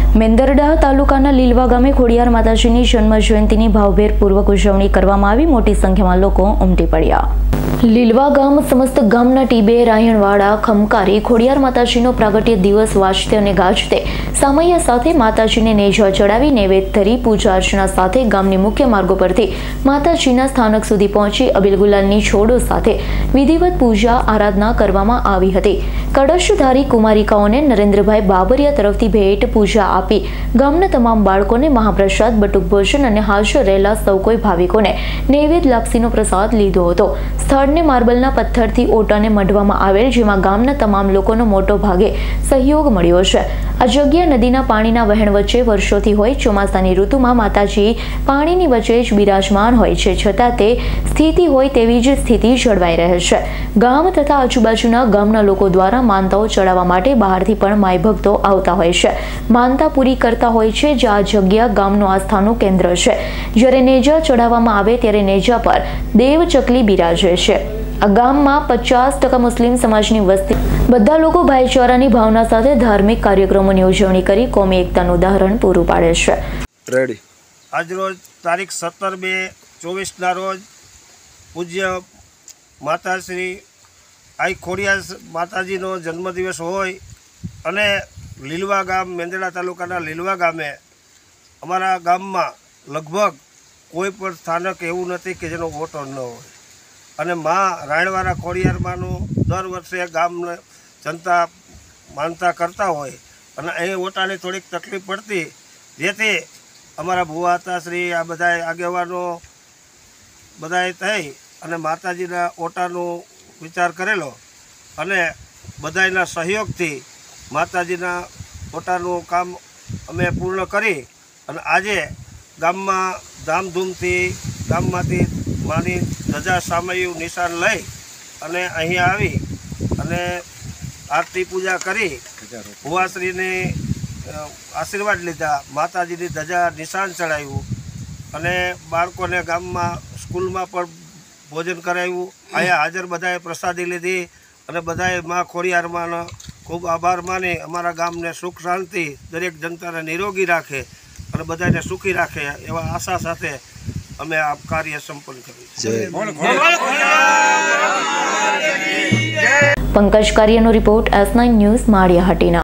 મેંદરડા તાલુકાના લીલવા ગામે ખોડિયાર માતાજીની જન્મ જયંતિની ભાવભેરપૂર્વક ઉજવણી કરવામાં આવી। મોટી સંખ્યામાં લોકો ઉમટી પડ્યા। લીલવા ગામ સમસ્ત ગામના ટીબે રાયણવાડા ખમકારી ખોડિયાર માતાજીનો પ્રાગટ્ય દિવસ વાજતે અને ગાજતે સામૈયા સાથે માતાજીને નેજા ચડાવી નૈવેદ્ય ધરી પૂજા અર્ચના સાથે ગામની મુખ્ય માર્ગો પરથી માતાજીના સ્થાનક સુધી પહોંચી અબીલ ગુલાલની છોડો સાથે વિધિવત પૂજા આરાધના કરવામાં આવી હતી। કળશધારી કુમારિકાઓને નરેન્દ્રભાઈ બાબરિયા તરફથી ભેટ પૂજા આપી ગામના તમામ બાળકોને મહાપ્રસાદ બટુક ભોજન અને હાજર રહેલા સૌ કોઈ ભાવિકોને નૈવેદ્ય લાપસીનો પ્રસાદ લીધો હતો। સ્થળને માર્બલના પથ્થરથી ઓટાને મઢવામાં આવેલ, જેમાં ગામના તમામ લોકોનો મોટો ભાગે સહયોગ મળ્યો છે। આ જગ્યા નદીના પાણીના વહેણ વચ્ચે વર્ષોથી હોય। ચોમાસાની ઋતુમાં માતાજી પાણીની વચ્ચે જ બિરાજમાન હોય છે, છતાં તે સ્થિતિ હોય તેવી જ સ્થિતિ જળવાઈ રહે છે। ગામ તથા આજુબાજુના ગામના લોકો દ્વારા માનતાઓ ચડાવવા માટે બહારથી પણ માઈ ભક્તો આવતા હોય છે, માનતા પૂરી કરતા હોય છે। જે આ જગ્યા ગામનું આસ્થાનું કેન્દ્ર છે। જ્યારે નેજા ચડાવવામાં આવે ત્યારે નેજા પર દેવ ચકલી બિરાજે છે। આ ગામમાં 50% મુસ્લિમ સમાજની વસ્તી। બધા લોકો ભાઈચારાની ભાવના સાથે ધાર્મિક કાર્યક્રમોની ઉજવણી કરી કોમી એકતાનું ઉદાહરણ પૂરું પાડે છે। રેડી આજરોજ તારીખ 17/2/24ના રોજ પૂજ્ય માતાશ્રી આઈ ખોડિયાર માતાજીનો જન્મદિવસ હોય અને લીલવા ગામ મેંદરડા તાલુકાના લીલવા ગામે અમારા ગામમાં લગભગ કોઈ પણ સ્થાનક એવું નથી કે જેનો ઓટો ન હોય અને માં રાયણવાડા ખોડિયારમાંનું દર વર્ષે ગામને જનતા માનતા કરતા હોય અને અહીં ઓટાની થોડીક તકલીફ પડતી, જેથી અમારા ભુવા હતાશ્રી આ બધા આગેવાનો બધાએ થઈ અને માતાજીના ઓટાનું વિચાર કરેલો અને બધાના સહયોગથી માતાજીના ઓટાનું કામ અમે પૂર્ણ કરી અને આજે ગામમાં ધામધૂમથી ગામમાંથી માની ધજા સામયું નિશાન લઈ અને અહીં આવી અને આરતી પૂજા કરી ભુવાશ્રીની આશીર્વાદ લીધા, માતાજીની ધજા નિશાન ચડાવ્યું અને બાળકોને ગામમાં સ્કૂલમાં પણ ભોજન કરાવ્યું। અહીંયા હાજર બધાએ પ્રસાદી લીધી અને બધાએ મા ખોડિયારમાંનો ખૂબ આભાર માની અમારા ગામને સુખ શાંતિ દરેક જનતાને નિરોગી રાખે અને બધાને સુખી રાખે એવા આશા સાથે અમે આ કાર્ય સંપન્ન કર્યું। પંકજ કાર્યનો રિપોર્ટ S9 ન્યૂઝ માળિયાહાટીના।